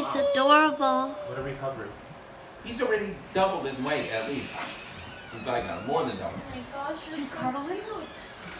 he's adorable. What are we covering? He's already doubled in weight, at least. Since I got him. More than double. Oh my gosh, you're Too so cuddly? cute.